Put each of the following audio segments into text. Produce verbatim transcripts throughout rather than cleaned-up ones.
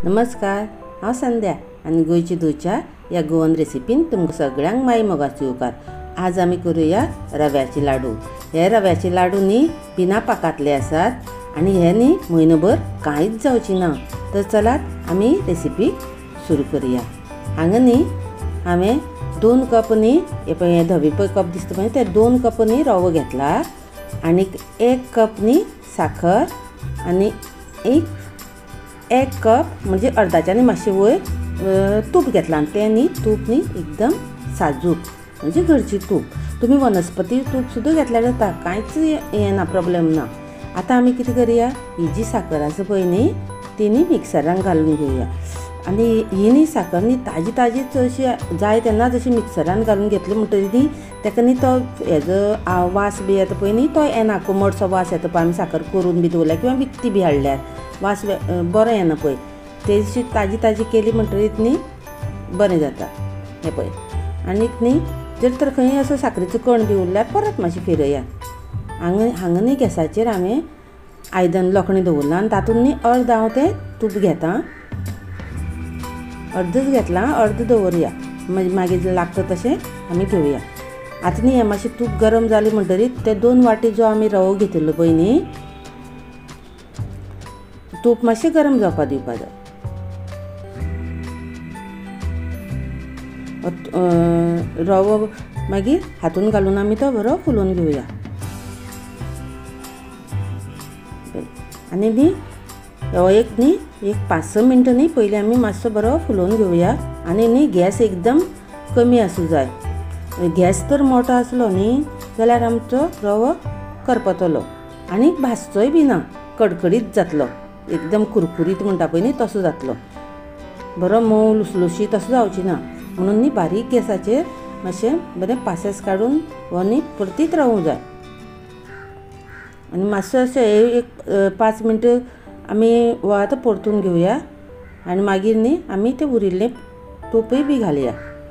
नमस्कार, हांव संध्या आनी गोंयची धोच्या ह्या गोवन रेसिपीन तुमकां सगळ्यांक माई मोगाचो येवकार। आज आमी करूया रव्याचे लाडू। हे रव्याचे लाडू न्ही बिना पाकातले आसात आनी हे न्ही म्हयनोभर कांयच जावची ना। तर चलात आमी रेसिपी सुरू करूया। हांगा न्ही हांवें दोन कप न्ही हे पळय हे धवे पळय कप दिसता पळय ते दोन कप न्ही रवो घेतला आनी एक कप न्ही साखर आनी एक एक कप म्हणजे अर्धाच्यानी मातशें वयर तूप घेतलां आनी तें न्ही तूप न्ही एकदम साजूक म्हणजे घरची तूप। तुमी वनस्पती तूप सुद्दां घेतल्यार जाता, कांयच हें ना, प्रॉब्लेम ना। आतां आमी कितें करुया, ही जी साखर आसा पळय न्ही ती न्ही मिक्सरान घालून घेवया आनी ही न्ही साखर न्ही ताजी ताजीच अशी जाय तेन्ना जशी मिक्सरान घालून घेतली म्हणटरी न्ही ताका न्ही तो हेजो वास बी येता पळय न्ही तो येना, कोमटसो वास येता पळय आमी साखर करून बी दवरल्यार किंवां विकती बी हाडल्यार वास बरो येना पळय। तेची ताजी ताजी केली म्हणटरीच न्ही बरें जाता हें पळय। आनीक न्ही जर तर खंय असो साखरेचो कण बी उरल्यार परत मातशें फिरया। हांगा हांगा न्ही गॅसाचेर हांवें आयदन लोखणें दवरलां आनी तातूंत न्ही अर्द हांव तें तूप घेतां, अर्दच घेतलां, अर्द दवरया मागीर लागता तशें आमी घेवया। आतां न्ही हें मातशें तूप गरम जालें म्हणटरीच ते दोन वाटी जो आमी रवो घेतिल्लो पळय न्ही तूप मातशें गरम जावपा दिवपा जाय। रवो मागीर हातून घालून आमी तो बरो फुलोवन घेवया आनी न्ही हो एक न्ही एक पांच स मिनटां न्ही पयलीं आमी मातसो बरो फुलोवन घेवया आनी न्ही गॅस एकदम कमी आसूं जाय। गॅस तर मोठो आसलो न्ही जाल्यार आमचो रवो करपतलो आनी भाजचोय बी ना, कडकडीत जातलो, एकदम कुरकुरीत म्हणटा पळय न्ही तसो जातलो, बरो मोव लुसलुशीत तसो जावची ना। म्हणून न्ही बारीक गॅसाचेर मातशें बरें पासेस काडून हो न्ही परतीत रावूंक जाय आनी मातसो अशें एक पांच मिनटां आमी हो आतां परतून घेवया आनी मागीर न्ही आमी तें उरिल्लें तूपय बी घालया।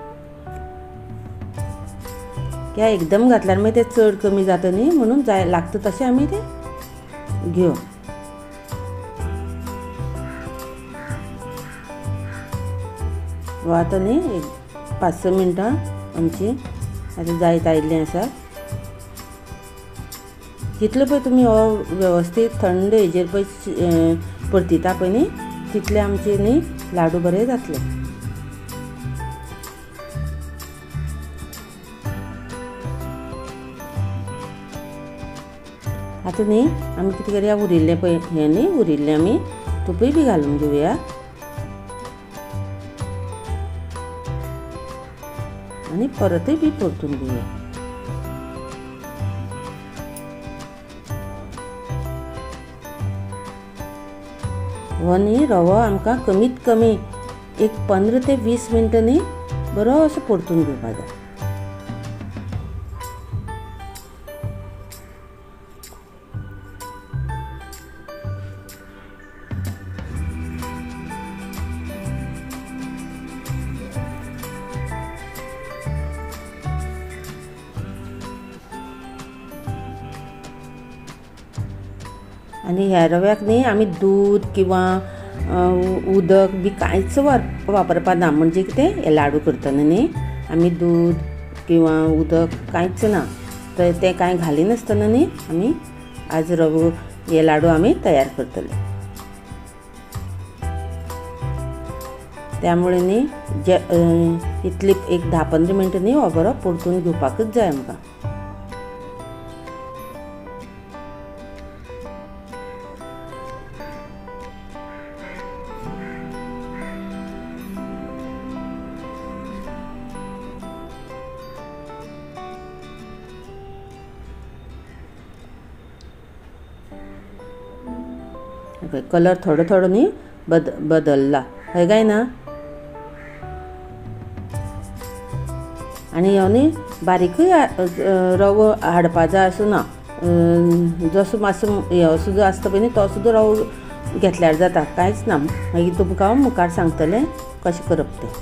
कित्याक एकदम घातल्यार मागीर तें चड कमी जाता न्ही म्हणून जाय लागता तशें आमी तें घेवप। वो आतां न्ही एक पांच स मिनटां आमची आतां जायत आयिल्लीं आसा। जितलो पळय तुमी हो वेवस्थीत थंड हेजेर पळय परतिता पळय न्ही तितले आमचे न्ही लाडू बरे जातले। आतां न्ही आमी कितें करया, उरिल्लें पळय हें न्ही उरिल्लें आमी तुपय बी घालून घेवया आनी परतय बी परतून घेवया। हो न्ही रवो आमकां कमीत कमी एक पंदरा ते वीस मिनटां न्ही बरो असो परतून घेवपा जाय। आनी ह्या रव्याक न्ही आमी दूद किंवां उदक बी कांयच वापरपा ना, म्हणजे कितें हे लाडू करतना न्ही आमी दूद किंवां उदक कांयच ना, तर तें कांय घालिनासतना न्ही आमी आज रवो हे लाडू आमी तयार करतले। त्यामुळे न्ही जे इतली एक धा पंदरा मिनटां न्ही हो बरो परतून घेवपाकच जाय आमकां। कलर थोडो थोडो न्ही बद बदलला हय काय ना। आनी हो न्ही बारीकूय रवो हाडपा जाय असो ना, जसो मातसो हे सुद्दां आसता पळय न्ही तो सुद्दां रवो घेतल्यार जाता, कांयच ना। मागीर तुमकां हांव मुखार सांगतलें कशें करप तें।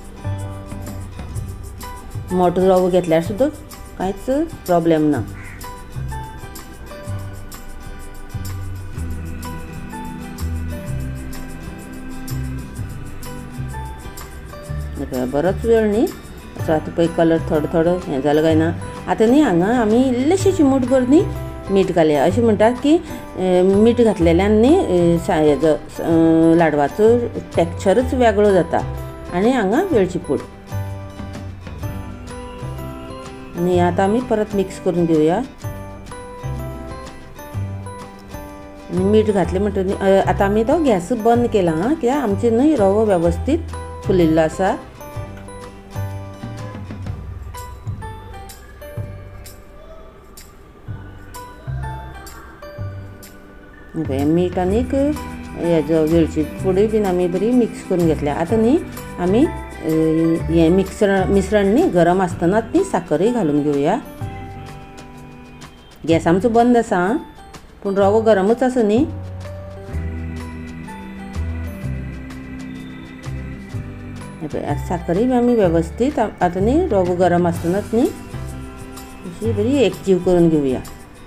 मोठो रवो घेतल्यार सुद्दां कांयच प्रॉब्लेम ना। बरोच वेळ न्ही असो आता पळय कलर थोडो थोडो हें जालो काय ना. आतां न्ही हांगा आमी इल्लेशी चिमूटभर न्ही मीठ घालया. अशें म्हणटात की मीठ घातलेल्यान न्ही हेजो लाडवाचो टॅक्चरच वेगळो जाता. आनी हांगा वेलची पूड आनी आतां आमी परत मिक्स करून घेवया. मीठ घातलें म्हणटकीर आतां आमी तो गॅस बंद केला हां, कित्याक आमचे न्ही रवो वेवस्थीत फुलिल्लो आसा. मीठ आनीक हेजो वेलची पुडूय बीन आमी बरी मिक्स करून घेतल्या. आतां न्ही आमी हें मिक्सर मिश्रण न्ही गरम आसतनाच न्ही साखरय घालून घेवया. गॅस आमचो बंद आसा हां, पूण रवो गरमूच आसा न्ही. साखरय बी आमी वेवस्थीत आतां न्ही रवो गरम आसतनाच न्ही अशी बरी एकजीव करून घेवया.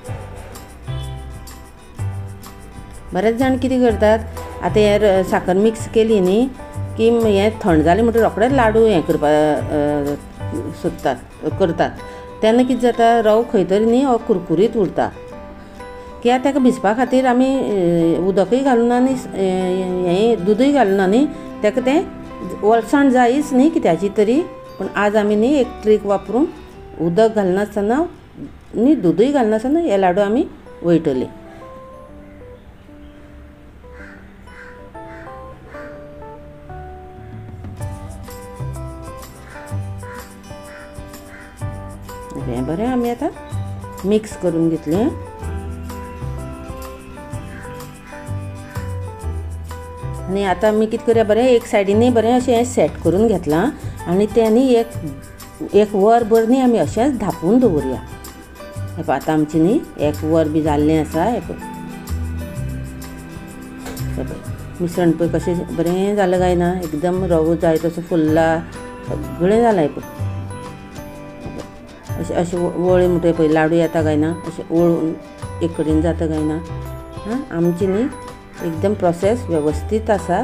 बरेच जाण कितें करतात, आतां हें साखर मिक्स केली न्ही की हें थंड जालें म्हणटकीर रोखडेच लाडू हें करपाक सोदतात करतात. तेन्ना कितें जाता, रवो खंय तरी न्ही हो कुरकुरीत उरता. कित्याक ताका भिजपा खातीर आमी उदकय घालूना आनी हें दूदय घालूना न्ही, ताका तें वळसाण जायच न्ही कित्याची तरी. पूण आज आमी न्ही एक ट्रीक वापरून उदक घालनासतना न्ही दूदय घालनासतना हे लाडू आमी वयतले. हें बरें आमी आतां मिक्स करून घेतलें. आनी आतां आमी कितें करया, बरें एक सायडीनी बरें अशें हें सेट करून घेतलां आनी तें न्ही एक एक वर भर न्ही आमी अशेंच धापून दवरया. हे पळय आतां आमचें न्ही एक वर बी जाल्लें आसा. हे पळय हे पळय मिश्रण पळय कशें बरें जालें काय ना. एकदम रवो जाय तसो फुल्ला सगळें जालां. हे पळय अशें अशें वळी म्हणटा पळय लाडू येता काय ना, अशें वळून एक कडेन जाता काय ना. हां आमची न्ही एकदम प्रोसेस वेवस्थीत आसा.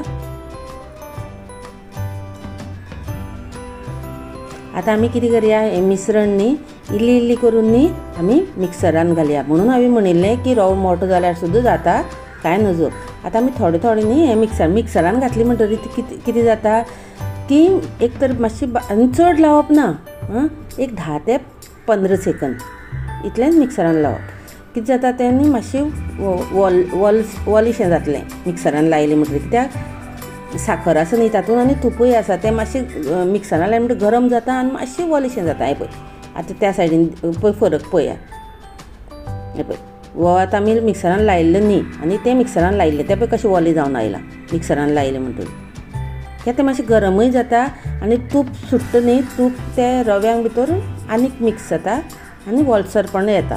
आतां आमी कितें करया, हें मिश्रण न्ही इल्ली इल्ली करून न्ही आमी मिक्सरान घालया. म्हणून हांवें म्हणिल्लें की रवो मोठो जाल्यार सुद्दां जाता, कांय नजो. आतां आमी थोडे थोडे न्ही हें मिक्सर मिक्सरान घातली म्हणटकीर कितें कितें जाता की एक तर मातशी चड लावप ना. हां एक धा ते पंदरा सेकंद इतलेंच मिक्सरान लावप. कितें जाता तें न्ही मातशें वॉल वॉल वॉलिशें जातलें मिक्सरान लायलें म्हणटकीर. कित्याक साखर आसा न्ही तातूंत आनी तुपूय आसा, तें मातशें मिक्सरान लायलें म्हणटकीर गरम जाता आनी मातशें वॉलिशें जाता. हें पळय आतां त्या सायडीन पळय फरक पळया. हें पळय वो आतां आमी मिक्सरान लायिल्लें न्ही आनी तें मिक्सरान लायिल्लें तें पळय कशें वॉली जावन आयलां मिक्सरान लायलें म्हणटकीर. कित्याक तें मातशें गरमूय जाता आनी तूप सुट्टा न्ही, तूप त्या रव्याक भितर आनीक मिक्स जाता आनी वॉलसरपण येता.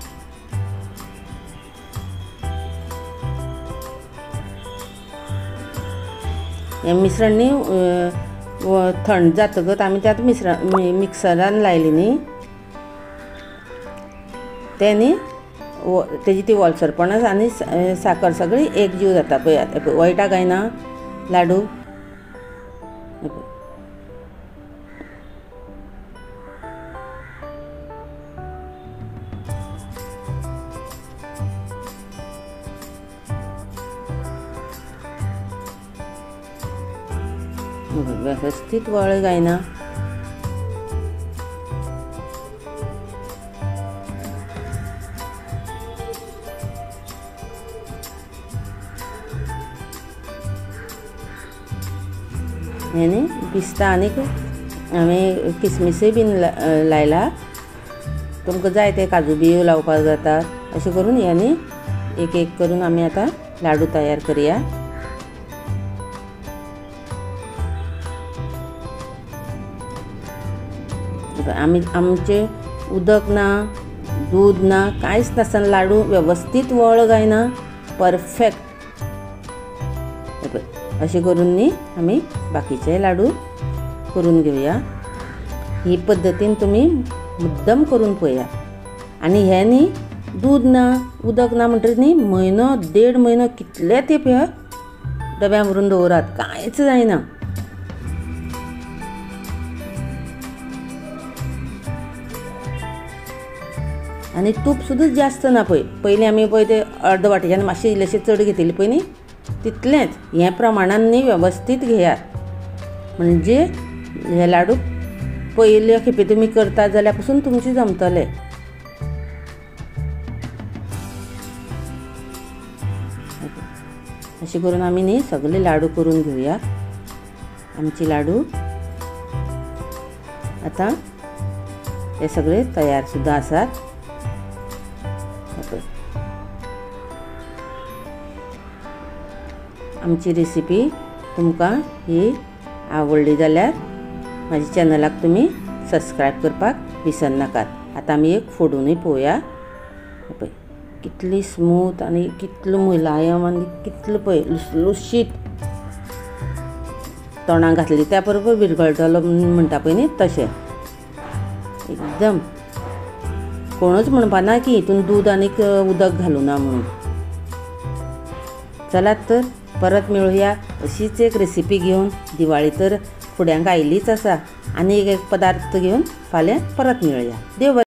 हें मिश्रण न्ही थंड जातकच आमी तें आतां मिश्रण मिक्सरान लायलें न्ही तें न्ही तेजी ती वॉलसरपण आनी साखर सगळी एकजीव जाता. पळय आतां वयटा काय ना लाडू. व्यवस्थित वळ गायना. हे न्ही पिस्ता आनीक हांवें किसमिसय बीन लायला. तुमकां जाय ते काजू बियो लावपाक जाता. अशें करून हे न्ही एक एक करून आमी आतां लाडू तयार करया. आमी आमचे उदक ना, दूध ना, कांयच नासतना लाडू वेवस्थीत वळ गायना, परफेक्ट. अशें करून न्ही आमी बाकीचे लाडू करून घेवया. ही पद्दतीन तुमी मुद्दम करून पळया. आनी हे न्ही दूध ना, उदक ना म्हणटकीर न्ही म्हयनो देड म्हयनो कितले तेंप ह्या डब्यां भरून दवरात, कांयच जायना. आनी तूप सुद्दां जास्त ना पळय. पयलीं आमी पळय ते अर्द वाटीच्यान मातशें इल्लेशें चड घेतिल्लें पळय न्ही, तितलेंच हे प्रमाणान न्ही वेवस्थीत घेयात. म्हणजे हे लाडू पयल्या खेपे तुमी करतात जाल्यार पासून तुमचे जमतले. अशें करून आमी न्ही सगळे लाडू करून घेवया. आमचे लाडू आतां हे सगळे तयार सुद्दां आसात. आमची रेसिपी तुमकां ही आवडली जाल्यार म्हाज्या चॅनलाक तुमी सबस्क्रायब करपाक विसरनाकात. आतां आमी एक फोडूनय पळोवया. पळय कितली स्मूथ आनी कितलो मुलायम आनी कितलो पळय लुसलुशीत तोंडाक घातली त्या बरोबर विरगळटलो म्हणटा पळय न्ही तशें एकदम. कोणूच म्हणपाना की हितून दूद आनीक उदक घालूं ना म्हणून. चलात तर परत मेळुया अशीच एक रेसिपी घेवन. दिवाळी तर फुड्यांक आयलीच आसा. आनी एक पदार्थ घेवन फाल्यां परत मेळुया. देव